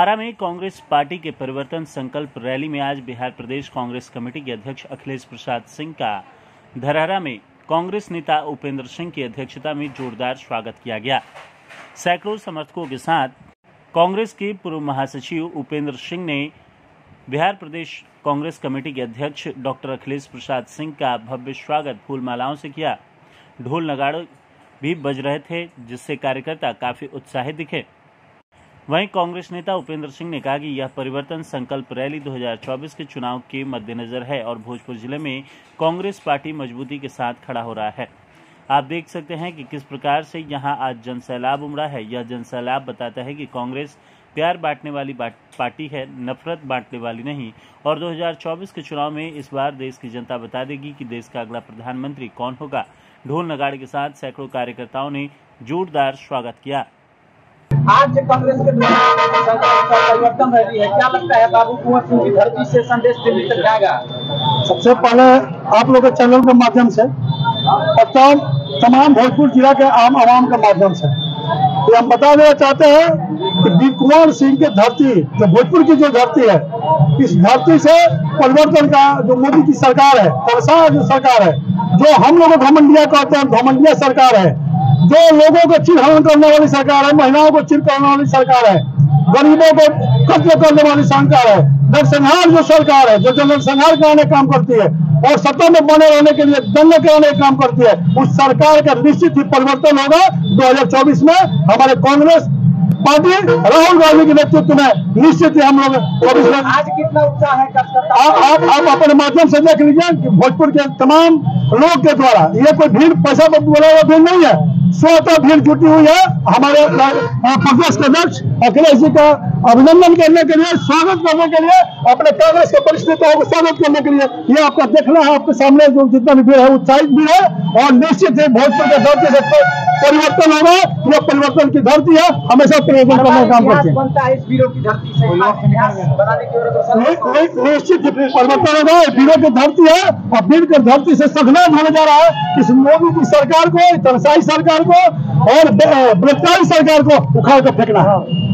आरा में कांग्रेस पार्टी के परिवर्तन संकल्प रैली में आज बिहार प्रदेश कांग्रेस कमेटी के अध्यक्ष अखिलेश प्रसाद सिंह का धरहर में कांग्रेस नेता उपेंद्र सिंह की अध्यक्षता में जोरदार स्वागत किया गया। सैकड़ों समर्थकों के साथ कांग्रेस के पूर्व महासचिव उपेंद्र सिंह ने बिहार प्रदेश कांग्रेस कमेटी के अध्यक्ष डॉक्टर अखिलेश प्रसाद सिंह का भव्य स्वागत फूल मालाओं से किया। ढोल नगाड़े भी बज रहे थे, जिससे कार्यकर्ता काफी उत्साहित दिखे। वहीं कांग्रेस नेता उपेंद्र सिंह ने कहा कि यह परिवर्तन संकल्प रैली 2024 के चुनाव के मद्देनजर है और भोजपुर जिले में कांग्रेस पार्टी मजबूती के साथ खड़ा हो रहा है। आप देख सकते हैं कि किस प्रकार से यहां आज जनसैलाब उमड़ा है। यह जनसैलाब बताता है कि कांग्रेस प्यार बांटने वाली पार्टी है, नफरत बांटने वाली नहीं। और 2024 के चुनाव में इस बार देश की जनता बता देगी कि देश का अगला प्रधानमंत्री कौन होगा। ढोल नगाड़े के साथ सैकड़ों कार्यकर्ताओं ने जोरदार स्वागत किया। आज कांग्रेस के परिवर्तन रही है, क्या लगता है बाबू कुंवर सिंह की धरती से संदेश दिल्ली तक जाएगा? सबसे पहले आप लोग के चैनल के माध्यम से और तमाम भोजपुर जिला के आम आवाम के माध्यम से हम बता देना चाहते हैं कि कुंवर सिंह की धरती, जो भोजपुर की जो धरती है, इस धरती से परिवर्तन का जो मोदी की सरकार है, जो सरकार है, जो हम लोग घमंडिया कहते हैं, घमंडिया सरकार है, जो लोगों को चिरहरण करने वाली सरकार है, महिलाओं को चिर करने वाली सरकार है, गरीबों को कत्ल करने वाली सरकार है, नरसंहार जो सरकार है, जो जनसंहार कराने काम करती है और सत्ता में बने रहने के लिए दंगे कराने का काम करती है, उस सरकार का निश्चित ही परिवर्तन होगा 2024 में। हमारे कांग्रेस पार्टी राहुल गांधी के नेतृत्व में निश्चित ही हम लोग आज कितना उत्साह है? आप अपने माध्यम से देख लीजिए कि भोजपुर के तमाम लोग के द्वारा ये कोई भीड़ पैसा बोला हुआ भीड़ नहीं है, स्वतः भीड़ जुटी हुई है। हमारे प्रदेश के अध्यक्ष अखिलेश जी का अभिनंदन करने के लिए, स्वागत करने के लिए, अपने कांग्रेस के वरिष्ठ नेताओं को स्वागत करने के लिए ये आपका देखना है। आपके सामने जो जितना भी भीड़ है उत्साहित भी है और निश्चित ही भोजपुर के धरती से परिवर्तन होगा। यह परिवर्तन की धरती है, हमेशा परिवर्तन करने का काम करते हैं। निश्चित परिवर्तन होगा, वीरों की धरती है और वीर की धरती से सघनाथ होने जा रहा है। इस मोदी की सरकार को, तनसाई सरकार को और बलात्कारी सरकार को उखाड़ कर फेंकना है।